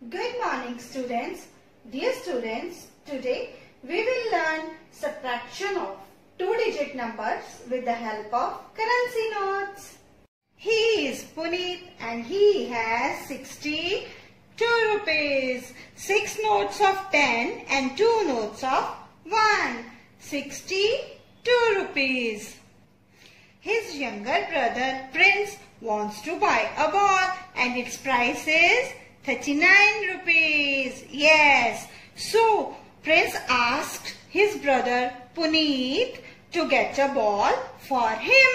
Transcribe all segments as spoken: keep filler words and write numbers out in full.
Good morning students. Dear students, today we will learn subtraction of two-digit numbers with the help of currency notes. He is Puneet and he has sixty-two rupees, six notes of ten and two notes of one. sixty-two rupees. His younger brother Prince wants to buy a ball and its price is thirty-nine rupees. Yes. So Prince asked his brother Puneet to get a ball for him.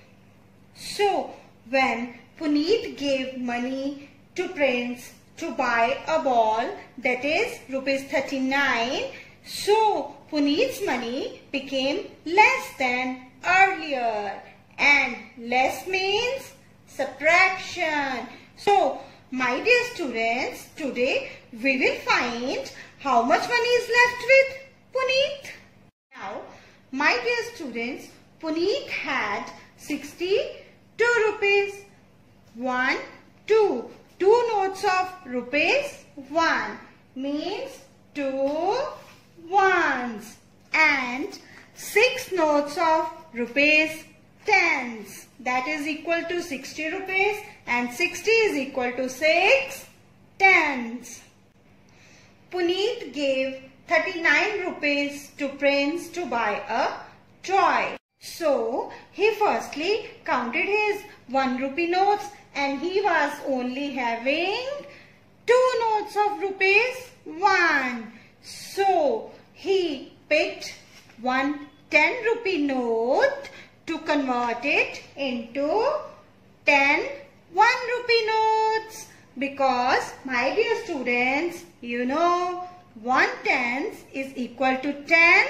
So when Puneet gave money to Prince to buy a ball, that is rupees thirty-nine, so Puneet's money became less than earlier, and less means subtraction. So my dear students, today we will find how much money is left with Puneet. Now, my dear students, Puneet had sixty-two rupees. One, two. Two notes of rupees one means two ones. And six notes of rupees tens. That is equal to sixty rupees, and sixty is equal to six tens. Puneet gave thirty-nine rupees to Prince to buy a toy. So he firstly counted his one rupee notes and he was only having two notes of rupees one. So he picked one ten rupee note to convert it into ten one rupee notes, because my dear students, you know one tens is equal to ten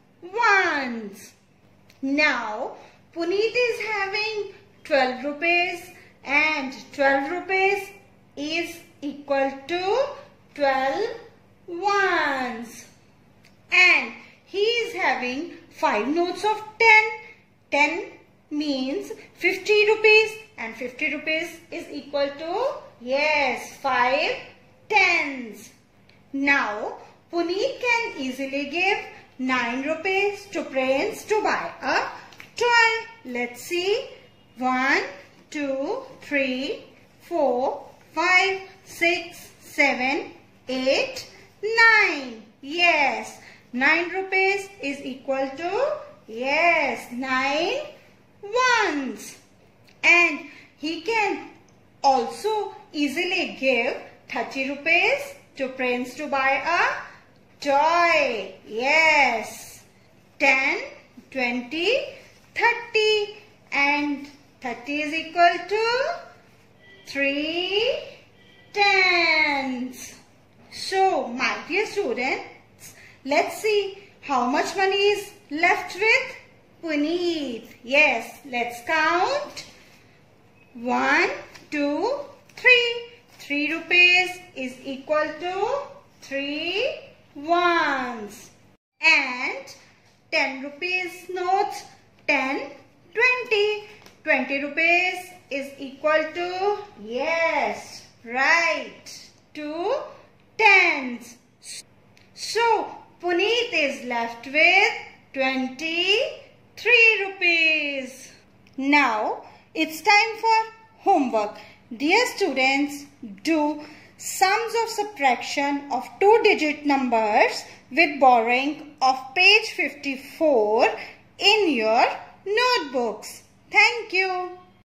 ones. Now Puneet is having twelve rupees and twelve rupees is equal to twelve ones, and he is having five notes of ten. ten means fifty rupees and fifty rupees is equal to, yes, five tens. Now Puneet can easily give nine rupees to Prince to buy a toy. Let's see. one, two, three, four, five, six, seven, eight, nine. Yes, nine rupees is equal to, yes, nine ones. And he can also easily give thirty rupees to Prince to buy a toy. Yes, ten, twenty, thirty, and thirty is equal to three tens. So my dear students, let's see how much money is left with Puneet. Yes, let's count. One, two, three. Three rupees is equal to three ones. And ten rupees notes, ten, twenty. twenty rupees is equal to, yes, right, two tens. So Puneet is left with twenty-three rupees. Now it's time for homework. Dear students, do sums of subtraction of two-digit numbers with borrowing of page fifty-four in your notebooks. Thank you.